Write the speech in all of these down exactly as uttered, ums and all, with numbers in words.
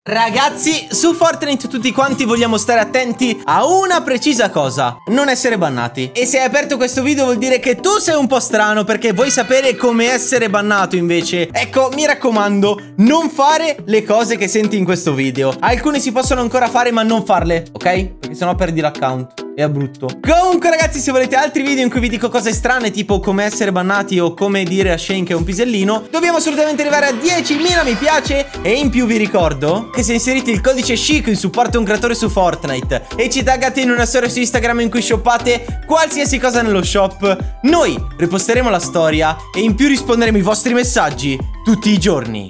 Ragazzi, su Fortnite tutti quanti vogliamo stare attenti a una precisa cosa: non essere bannati. E se hai aperto questo video vuol dire che tu sei un po' strano, perché vuoi sapere come essere bannato invece. Ecco, mi raccomando, non fare le cose che senti in questo video. Alcune si possono ancora fare, ma non farle, ok? Perché sennò perdi l'account. È brutto. Comunque ragazzi, se volete altri video in cui vi dico cose strane, tipo come essere bannati o come dire a Shane che è un pisellino, dobbiamo assolutamente arrivare a diecimila mi piace. E in più vi ricordo che se inserite il codice Chico in supporto a un creatore su Fortnite e ci taggate in una storia su Instagram in cui shoppate qualsiasi cosa nello shop, noi riposteremo la storia e in più risponderemo ai vostri messaggi tutti i giorni.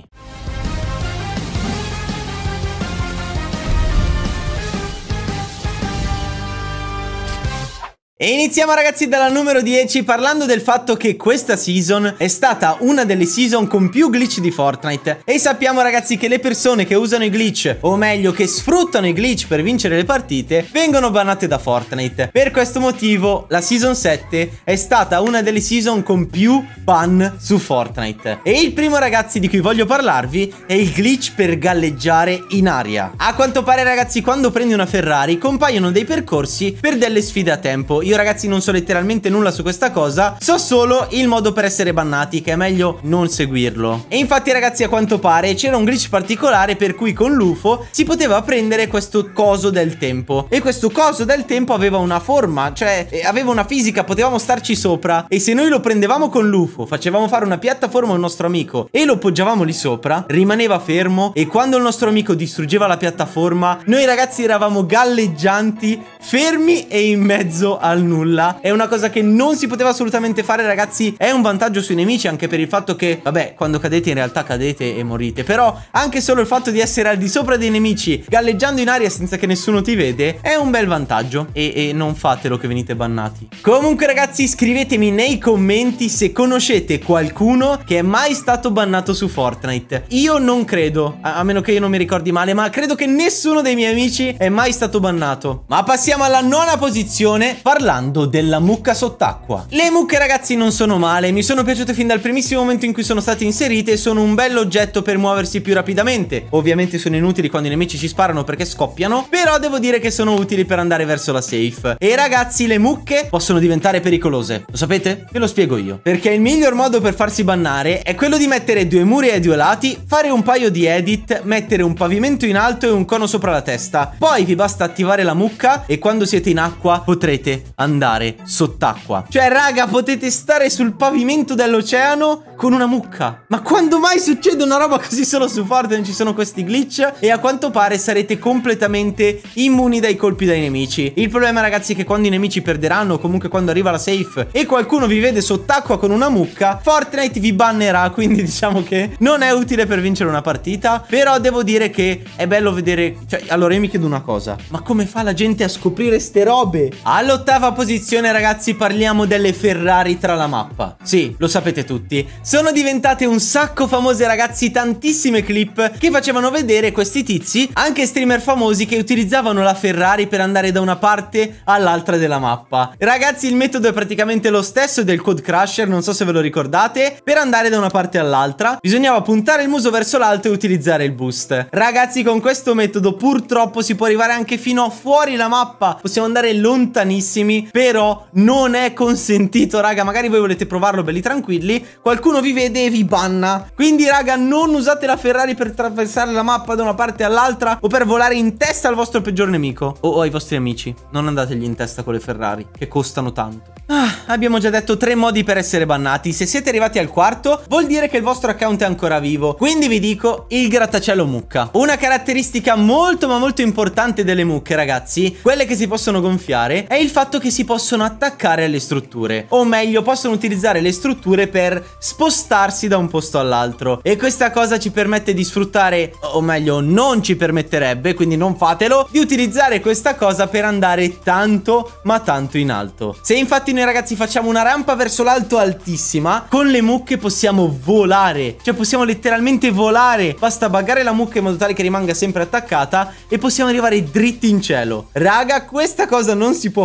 E iniziamo ragazzi dalla numero dieci, parlando del fatto che questa season è stata una delle season con più glitch di Fortnite. E sappiamo ragazzi che le persone che usano i glitch, o meglio che sfruttano i glitch per vincere le partite, vengono bannate da Fortnite. Per questo motivo la season sette è stata una delle season con più ban su Fortnite. E il primo ragazzi di cui voglio parlarvi è il glitch per galleggiare in aria. A quanto pare ragazzi, quando prendi una Ferrari compaiono dei percorsi per delle sfide a tempo. Io ragazzi non so letteralmente nulla su questa cosa, so solo il modo per essere bannati, che è meglio non seguirlo. E infatti ragazzi, a quanto pare c'era un glitch particolare per cui con l'U F O si poteva prendere questo coso del tempo. E questo coso del tempo aveva una forma, cioè aveva una fisica, potevamo starci sopra. E se noi lo prendevamo con l'U F O, facevamo fare una piattaforma al nostro amico e lo poggiavamo lì sopra, rimaneva fermo. E quando il nostro amico distruggeva la piattaforma, noi ragazzi eravamo galleggianti, fermi e in mezzo al nulla. È una cosa che non si poteva assolutamente fare ragazzi. È un vantaggio sui nemici anche per il fatto che, vabbè, quando cadete in realtà cadete e morite, però anche solo il fatto di essere al di sopra dei nemici galleggiando in aria senza che nessuno ti vede è un bel vantaggio. E, e non fatelo che venite bannati. Comunque ragazzi, scrivetemi nei commenti se conoscete qualcuno che è mai stato bannato su Fortnite. Io non credo, a, a meno che io non mi ricordi male, ma credo che nessuno dei miei amici è mai stato bannato. Ma passiamo alla nona posizione, parlando della mucca sott'acqua. Le mucche ragazzi non sono male, mi sono piaciute fin dal primissimo momento in cui sono state inserite e sono un bel oggetto per muoversi più rapidamente. Ovviamente sono inutili quando i nemici ci sparano perché scoppiano, però devo dire che sono utili per andare verso la safe. E ragazzi, le mucche possono diventare pericolose, lo sapete? Ve lo spiego io. Perché il miglior modo per farsi bannare è quello di mettere due muri ai due lati, fare un paio di edit, mettere un pavimento in alto e un cono sopra la testa. Poi vi basta attivare la mucca e quando siete in acqua potrete andare sott'acqua. Cioè raga, potete stare sul pavimento dell'oceano con una mucca. Ma quando mai succede una roba così solo su Fortnite? Ci sono questi glitch e a quanto pare sarete completamente immuni dai colpi dai nemici. Il problema ragazzi è che quando i nemici perderanno, o comunque quando arriva la safe e qualcuno vi vede sott'acqua con una mucca, Fortnite vi bannerà. Quindi diciamo che non è utile per vincere una partita. Però devo dire che è bello vedere, cioè, allora io mi chiedo una cosa: ma come fa la gente a scoprire ste robe? All'ottava posizione ragazzi parliamo delle Ferrari tra la mappa. Sì, lo sapete tutti, sono diventate un sacco famose ragazzi, tantissime clip che facevano vedere questi tizi, anche streamer famosi, che utilizzavano la Ferrari per andare da una parte all'altra della mappa. Ragazzi, il metodo è praticamente lo stesso del Code Crusher, non so se ve lo ricordate. Per andare da una parte all'altra bisognava puntare il muso verso l'alto e utilizzare il boost. Ragazzi, con questo metodo purtroppo si può arrivare anche fino a fuori la mappa, possiamo andare lontanissimi, però non è consentito raga. Magari voi volete provarlo belli tranquilli, qualcuno vi vede e vi banna. Quindi raga, non usate la Ferrari per attraversare la mappa da una parte all'altra o per volare in testa al vostro peggior nemico o, o ai vostri amici. Non andategli in testa con le Ferrari, che costano tanto. Ah, abbiamo già detto tre modi per essere bannati. Se siete arrivati al quarto vuol dire che il vostro account è ancora vivo. Quindi vi dico il grattacielo mucca. Una caratteristica molto ma molto importante delle mucche ragazzi, quelle che si possono gonfiare, è il fatto che si possono attaccare alle strutture, o meglio possono utilizzare le strutture per spostarsi da un posto all'altro. E questa cosa ci permette di sfruttare, o meglio non ci permetterebbe, quindi non fatelo, di utilizzare questa cosa per andare tanto ma tanto in alto. Se infatti noi ragazzi facciamo una rampa verso l'alto altissima, con le mucche possiamo volare, cioè possiamo letteralmente volare. Basta buggare la mucca in modo tale che rimanga sempre attaccata e possiamo arrivare dritti in cielo. Raga, questa cosa non si può fare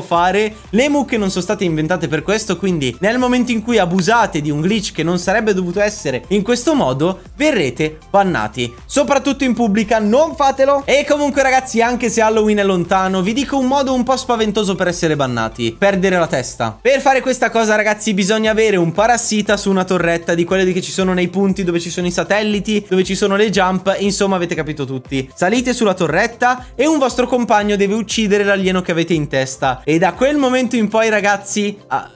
mucche. Le mucche non sono state inventate per questo, quindi nel momento in cui abusate di un glitch che non sarebbe dovuto essere in questo modo, verrete bannati. Soprattutto in pubblica, non fatelo. E comunque ragazzi, anche se Halloween è lontano, vi dico un modo un po' spaventoso per essere bannati: perdere la testa. Per fare questa cosa ragazzi bisogna avere un parassita su una torretta, di quelle che ci sono nei punti dove ci sono i satelliti, dove ci sono le jump. Insomma, avete capito tutti. Salite sulla torretta e un vostro compagno deve uccidere l'alieno che avete in testa. E da quel momento in poi ragazzi ah,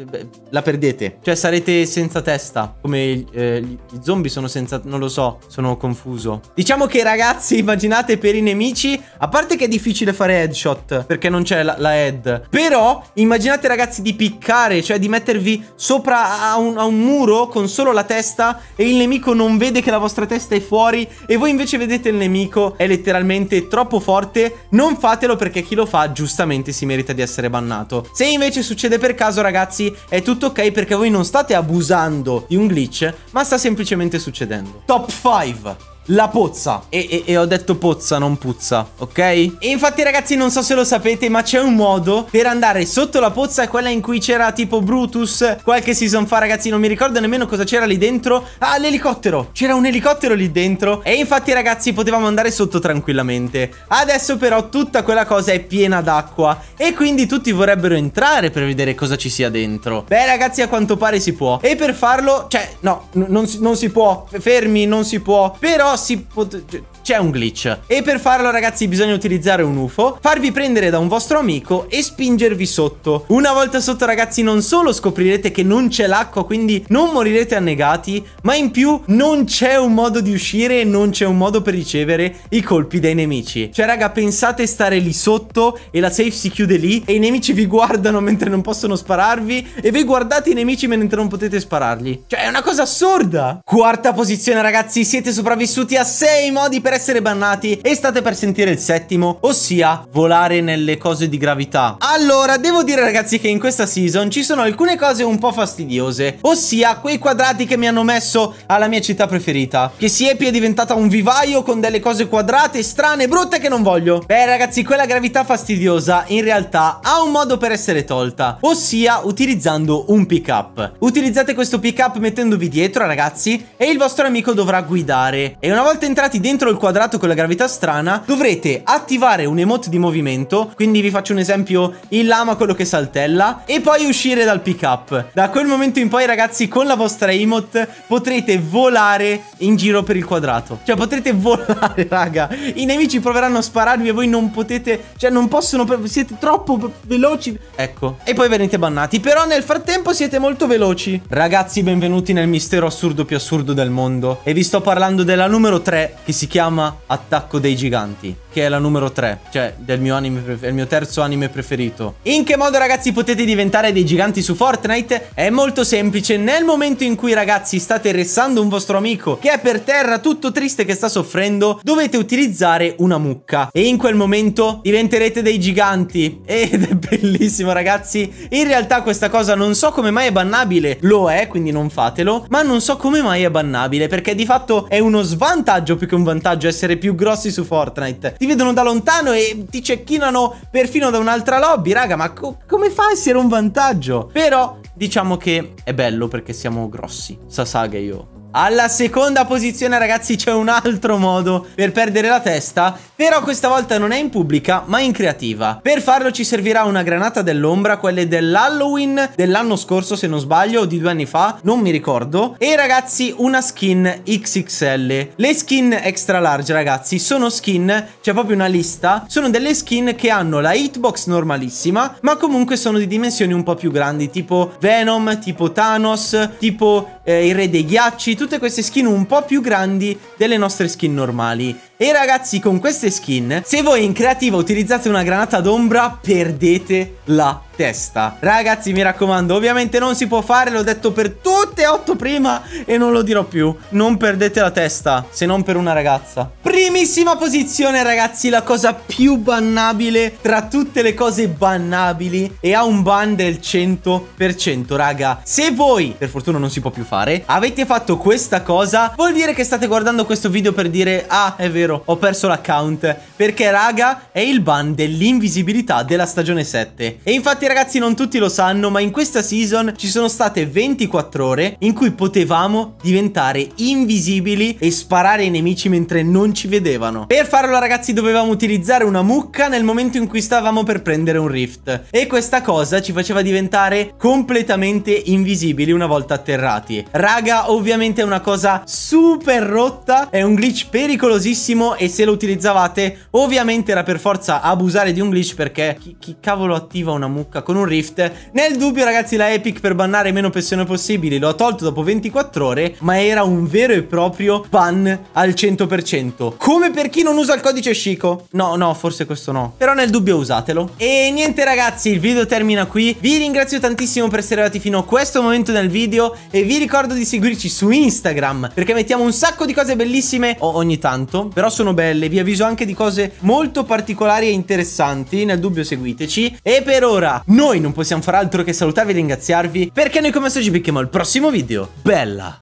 la perdete. Cioè sarete senza testa. Come eh, gli zombie sono senza... non lo so, sono confuso. Diciamo che ragazzi, immaginate per i nemici, a parte che è difficile fare headshot perché non c'è la, la head, però immaginate ragazzi di piccare, cioè di mettervi sopra a un, a un muro con solo la testa e il nemico non vede che la vostra testa è fuori e voi invece vedete il nemico. È letteralmente troppo forte. Non fatelo, perché chi lo fa giustamente si merita di essere bannato. Se invece succede per caso ragazzi è tutto ok, perché voi non state abusando di un glitch, ma sta semplicemente succedendo. Top cinque. La pozza. e, e, e ho detto pozza, non puzza, ok? E infatti ragazzi, non so se lo sapete, ma c'è un modo per andare sotto la pozza, quella in cui c'era tipo Brutus qualche season fa ragazzi. Non mi ricordo nemmeno cosa c'era lì dentro. Ah, l'elicottero. C'era un elicottero lì dentro. E infatti ragazzi potevamo andare sotto tranquillamente. Adesso però tutta quella cosa è piena d'acqua e quindi tutti vorrebbero entrare per vedere cosa ci sia dentro. Beh ragazzi, a quanto pare si può. E per farlo, cioè no, non, non si può. Fermi, non si può. Però si pot- c'è un glitch. E per farlo ragazzi bisogna utilizzare un U F O, farvi prendere da un vostro amico e spingervi sotto. Una volta sotto ragazzi non solo scoprirete che non c'è l'acqua, quindi non morirete annegati, ma in più non c'è un modo di uscire e non c'è un modo per ricevere i colpi dei nemici. Cioè raga, pensate stare lì sotto e la safe si chiude lì e i nemici vi guardano mentre non possono spararvi e voi guardate i nemici mentre non potete sparargli. Cioè è una cosa assurda. Quarta posizione ragazzi, siete sopravvissuti a sei modi per essere bannati e state per sentire il settimo, ossia volare nelle cose di gravità. Allora, devo dire ragazzi che in questa season ci sono alcune cose un po' fastidiose, ossia quei quadrati che mi hanno messo alla mia città preferita, che Siepi è diventata un vivaio con delle cose quadrate, strane, brutte che non voglio. Beh ragazzi, quella gravità fastidiosa in realtà ha un modo per essere tolta, ossia utilizzando un pick up. Utilizzate questo pick up mettendovi dietro ragazzi e il vostro amico dovrà guidare. E una volta entrati dentro il quadrato con la gravità strana dovrete attivare un emote di movimento, quindi vi faccio un esempio, il lama, quello che saltella, e poi uscire dal pick up. Da quel momento in poi ragazzi con la vostra emote potrete volare in giro per il quadrato. Cioè potrete volare raga. I nemici proveranno a spararvi e voi non potete, cioè non possono, siete troppo veloci. Ecco. E poi venite bannati. Però nel frattempo siete molto veloci. Ragazzi, benvenuti nel mistero assurdo più assurdo del mondo. E vi sto parlando della numero tre, che si chiama Attacco dei Giganti, che è la numero tre, cioè del mio anime, il mio terzo anime preferito. In che modo ragazzi potete diventare dei giganti su Fortnite? È molto semplice. Nel momento in cui ragazzi state ressando un vostro amico che è per terra tutto triste, che sta soffrendo, dovete utilizzare una mucca e in quel momento diventerete dei giganti. Ed è bellissimo ragazzi. In realtà questa cosa non so come mai è bannabile. Lo è, quindi non fatelo. Ma non so come mai è bannabile, perché di fatto è uno svantaggio più che un vantaggio essere più grossi su Fortnite. Ti vedono da lontano e ti cecchinano perfino da un'altra lobby, raga, ma co come fa a essere un vantaggio? Però diciamo che è bello perché siamo grossi. Sasage io. Alla seconda posizione ragazzi c'è un altro modo per perdere la testa, però questa volta non è in pubblica ma in creativa. Per farlo ci servirà una granata dell'ombra, quelle dell'Halloween dell'anno scorso se non sbaglio, o di due anni fa, non mi ricordo. E ragazzi una skin X X L. Le skin extra large ragazzi sono skin, c'è proprio una lista, sono delle skin che hanno la hitbox normalissima ma comunque sono di dimensioni un po' più grandi, tipo Venom, tipo Thanos, tipo eh, il re dei ghiacci. Tutte queste skin un po' più grandi delle nostre skin normali. E ragazzi con queste skin, se voi in creativa utilizzate una granata d'ombra, perdete la testa. Ragazzi mi raccomando, ovviamente non si può fare, l'ho detto per tutte e otto prima e non lo dirò più. Non perdete la testa, se non per una ragazza. Primissima posizione ragazzi, la cosa più bannabile tra tutte le cose bannabili, e ha un ban del cento per cento raga. Se voi, per fortuna non si può più fare, avete fatto questa cosa, vuol dire che state guardando questo video per dire ah è vero, dissero ho perso l'account, perché raga è il ban dell'invisibilità della stagione sette. E infatti ragazzi non tutti lo sanno, ma in questa season ci sono state ventiquattro ore in cui potevamo diventare invisibili e sparare ai nemici mentre non ci vedevano. Per farlo ragazzi dovevamo utilizzare una mucca nel momento in cui stavamo per prendere un rift, e questa cosa ci faceva diventare completamente invisibili una volta atterrati. Raga, ovviamente è una cosa super rotta, è un glitch pericolosissimo, e se lo utilizzavate ovviamente era per forza abusare di un glitch, perché chi, chi cavolo attiva una mucca con un rift? Nel dubbio ragazzi la Epic, per bannare meno persone possibili, lo ha tolto dopo ventiquattro ore, ma era un vero e proprio ban al cento per cento. Come per chi non usa il codice Chico. No, no, forse questo no, però nel dubbio usatelo. E niente ragazzi, il video termina qui. Vi ringrazio tantissimo per essere arrivati fino a questo momento nel video, e vi ricordo di seguirci su Instagram, perché mettiamo un sacco di cose bellissime ogni tanto, però sono belle. Vi avviso anche di cose molto particolari e interessanti, nel dubbio seguiteci. E per ora noi non possiamo far altro che salutarvi e ringraziarvi, perché noi come S G becchiamo al prossimo video. Bella!